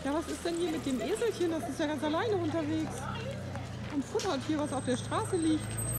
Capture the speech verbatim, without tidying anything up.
Ja, was ist denn hier mit dem Eselchen? Das ist ja ganz alleine unterwegs und futtert hier, was auf der Straße liegt.